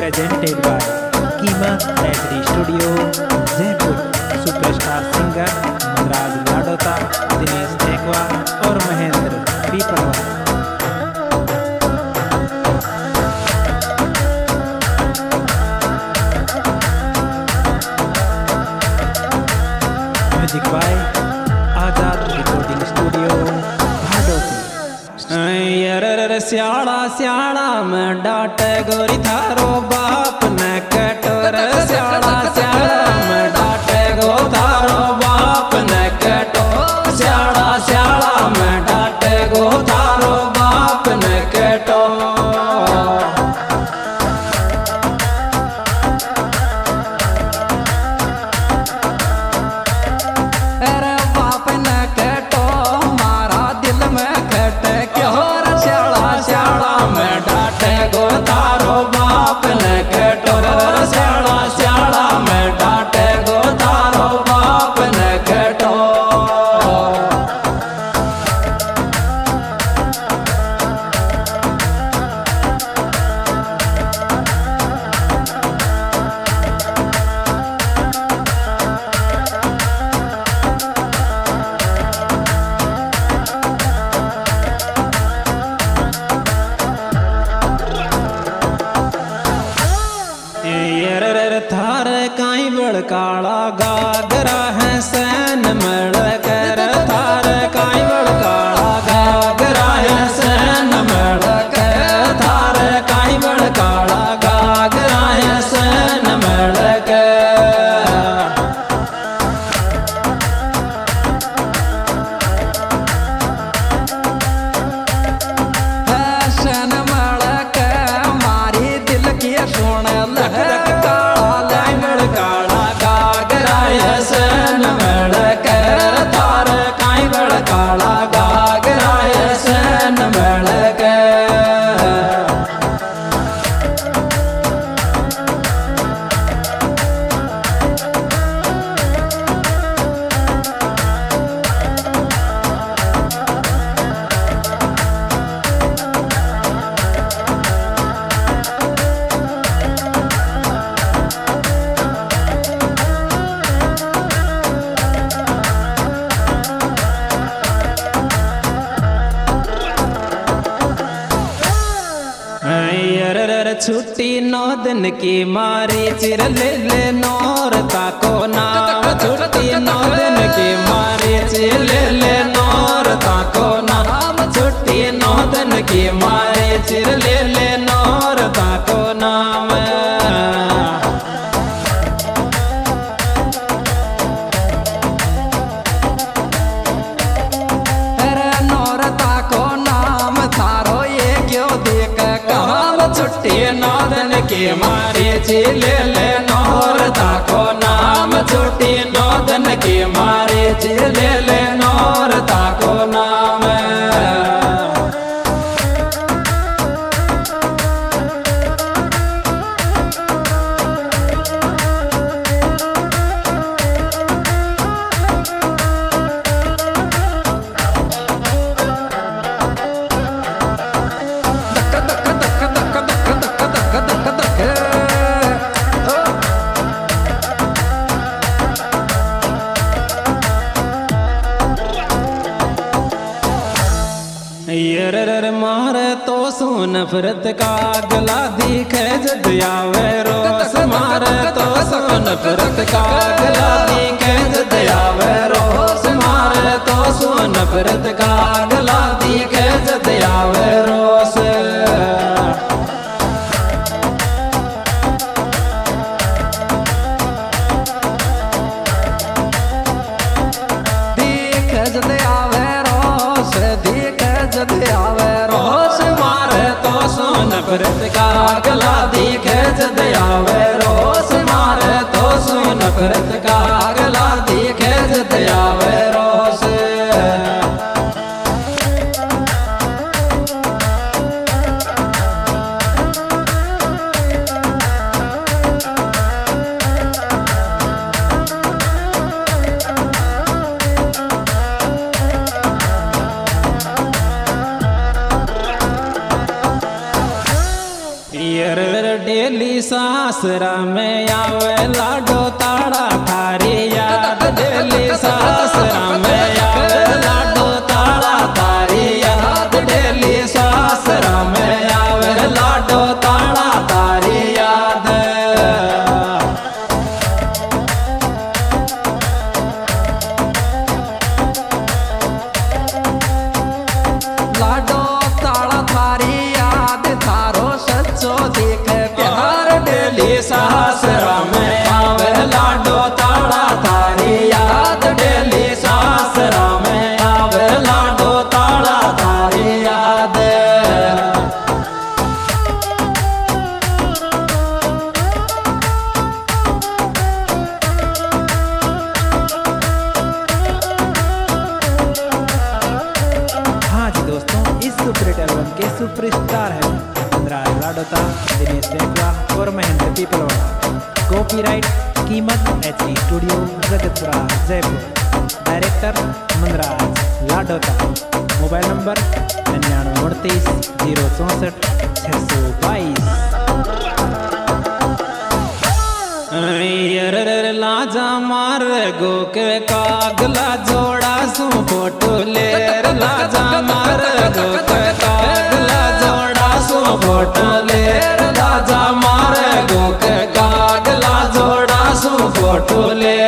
presented by Kima Recording Studio, Jaipur. Superstar singer Manraj Ladota, Dinesh Tekwa और Mahendra Peeplwa. Music by Azad recording studio Bhadoti. स्याड़ा स्याड़ा में डाटे गोरी थारो बाप न कटोर। स्याड़ा स्याड़ा में डाटे गो थारो बाप न कटो। स्याड़ा स्याड़ा में डाटे गो थारो बाप न कटो। अरे बाप न कटो मारा दिल में खट क्यों। स्याड़ा में डाटे गो थारो बाप न कटोर। स्याड़ा स्याड़ा में डाटे गो थारो बाप न कटो। थार काई बड़काड़ा गागरा है सैन मड़ कर। थार काई बड़काड़ा गागरा है सैन मड़ कर। थार काई बड़काड़ा गागरा है सैन मड़ कर। सैन मड़ कर मारी दिल की सुन लहर काला गागरा है सैन मड़ कर। थार काई बड़काड़ा गागरा है सैन मड़ कर। छुट्टी 9 दिन की मारी चिर ले ले नौर ताको नाम। छुट्टी 9 दिन की मारी चिर ले ले नौर ताको नाम। छुट्टी 9 दिन की मारी चिर ले ले नौर ताको नाम। अरे नौर ताको नाम थारो ये क्यों देख कहाँ। छुट्टी 9 दिन की मारी चिर ले नौर ताको नाम। छुट्टी 9 दिन की मारी चिर ले नौर ताको नाम। मारे तो सो नफरत का गला दिखे जद आवे रोस। मारे तो सो नफरत का गला दिखे जद आवे रोस। मारे तो सो नफरत का गला दिखे जद आवे रोस। दिखे जद आवे रोस। दिखे जद आवे रोस। मारे तो सो नफरत का गला दिखे जद आवे रोस। मारे तो सो नफरत का गला दिखे जद आवे रोस। पियर डेली सासरा में आवे लाडो ताड़ा थारी याद डेली सासरा में आवे लाडो ताड़ा थारी याद डेली सासरा में आवे लाडो ताड़ा थारी याद लाडो ताड़ा थारी याद थारो सच्चो देख प्यार डेली सासरा में आवे लाडो ताड़ा थारी याद डेली सासरा में आवे लाडो ताड़ा थारी याद हाँ जी दोस्तों, इस सुपरहिट एल्बम के सुपरस्टार हैं मनराज लाडोता, दिनेश देगवा और महेंद्र पीपलवाड़ा। कॉपीराइट कीमत HD studio Jagatpura Jaipur. Director Manraj Ladota. Mobile number 99 064 622। लाजा मार गो के कागला जोड़ा सु फोटो ले लाजा मार गो के कागला जोड़ा सु फोटो ले लाजा मार गो के कागला जोड़ा सु फोटो ले